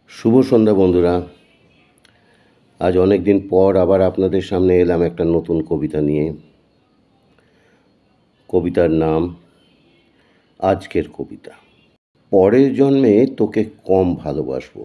শুভ সন্ধ্যা বন্ধুরা। আজ অনেক দিন পর আবার আপনাদের সামনে এলাম একটা নতুন কবিতা নিয়ে। কবিতার নাম আজকের কবিতা। পরের জন্মে তোকে কম ভালোবাসবো,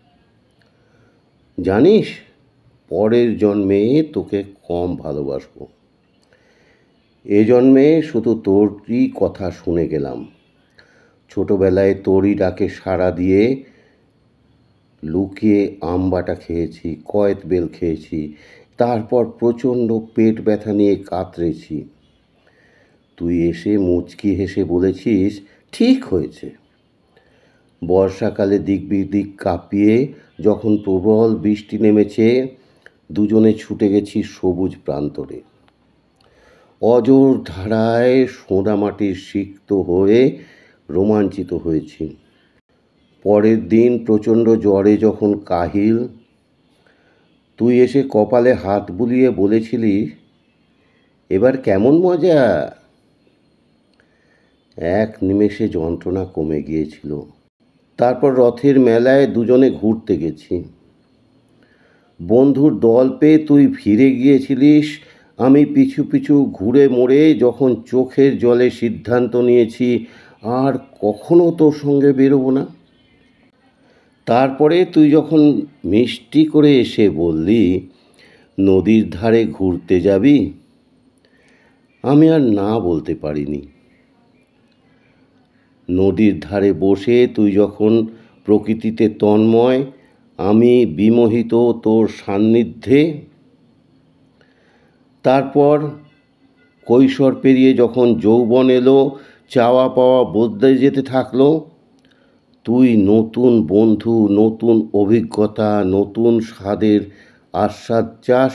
জানিস? পরের জন্মে তোকে কম ভালোবাসবো। এ জন্মে শুধু তোরই কথা শুনে গেলাম। ছোটবেলায় তোরই ডাকে সাড়া দিয়ে লুকিয়ে আমবাটা খেয়েছি, কয়েত বেল খেয়েছি, তারপর প্রচণ্ড পেট ব্যথা নিয়ে কাতরেছি। তুই এসে মুচকি হেসে বলেছিস, ঠিক হয়েছে। বর্ষাকালে দিক বিদিক কাঁপিয়ে যখন প্রবল বৃষ্টি নেমেছে, দুজনে ছুটে গেছি সবুজ প্রান্তরে। অজর ধারায় সোঁদামাটির সিক্ত হয়ে রোমাঞ্চিত হয়েছি। পরের দিন প্রচণ্ড জ্বরে যখন কাহিল, তুই এসে কপালে হাত বুলিয়ে বলেছিলি, এবার কেমন মজা। এক নিমেষে যন্ত্রণা কমে গিয়েছিল। তারপর রথের মেলায় দুজনে ঘুরতে গেছি। বন্ধুর দল পেয়ে তুই ফিরে গিয়েছিলিস। আমি পিছু পিছু ঘুরে মোড়ে যখন চোখের জলে সিদ্ধান্ত নিয়েছি আর কখনো তোর সঙ্গে বেরোবো না। তারপরে তুই যখন মিষ্টি করে এসে বললি, নদীর ধারে ঘুরতে যাবি, আমি আর না বলতে পারিনি। নদীর ধারে বসে তুই যখন প্রকৃতিতে তন্ময়, আমি বিমোহিত তোর সান্নিধ্যে। তারপর কৈশোর পেরিয়ে যখন যৌবন এলো, চাওয়া পাওয়া বদলে যেতে থাকলো, তুই নতুন বন্ধু, নতুন অভিজ্ঞতা, নতুন স্বাদের আস্বাদ চাস,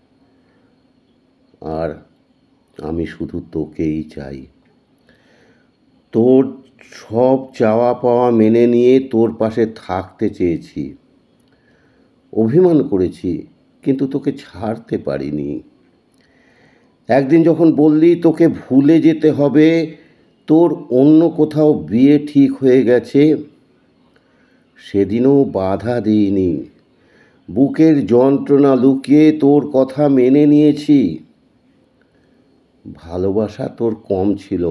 আর আমি শুধু তোকেই চাই। তোর সব চাওয়া পাওয়া মেনে নিয়ে তোর পাশে থাকতে চেয়েছি। অভিমান করেছি, কিন্তু তোকে ছাড়তে পারিনি। একদিন যখন বললি তোকে ভুলে যেতে হবে, তোর অন্য কোথাও বিয়ে ঠিক হয়ে গেছে, সেদিনও বাধা দিইনি। বুকের যন্ত্রণা লুকিয়ে তোর কথা মেনে নিয়েছি। ভালোবাসা তোর কম ছিল,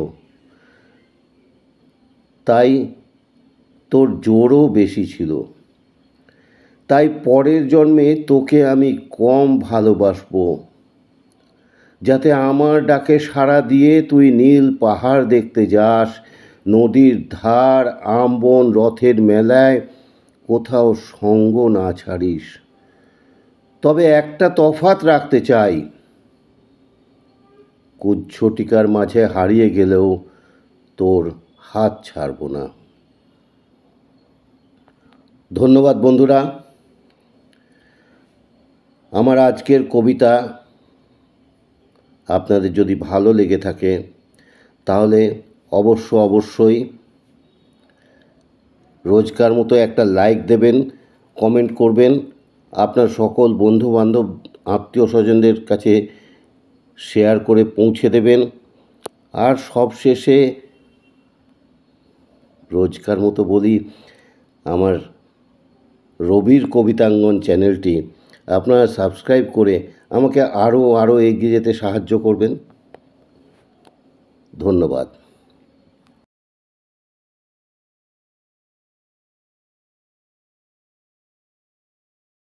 তাই তোর জোরও বেশি ছিল। তাই পরের জন্মে তোকে আমি কম ভালোবাসবো, যাতে আমার ডাকে সাড়া দিয়ে তুই নীল পাহাড় দেখতে যাস, নদীর ধার, আমবন, রথের মেলায় কোথাও সঙ্গ না ছাড়িস। তবে একটা তফাৎ রাখতে চাই, কুজ্ঝটিকার মাঝে হারিয়ে গেলেও তোর হাত ছাড়ব না। ধন্যবাদ বন্ধুরা। আমার আজকের কবিতা আপনাদের যদি ভালো লেগে থাকে তাহলে অবশ্যই রোজকার মতো একটা লাইক দেবেন, কমেন্ট করবেন, আপনার সকল বন্ধুবান্ধব, আত্মীয় স্বজনদের কাছে শেয়ার করে পৌঁছে দেবেন। আর সবশেষে রোজকার মতো বলি, আমার রবির কবিতাঙ্গন চ্যানেলটি আপনারা সাবস্ক্রাইব করে আমাকে আরও এগিয়ে যেতে সাহায্য করবেন। ধন্যবাদ।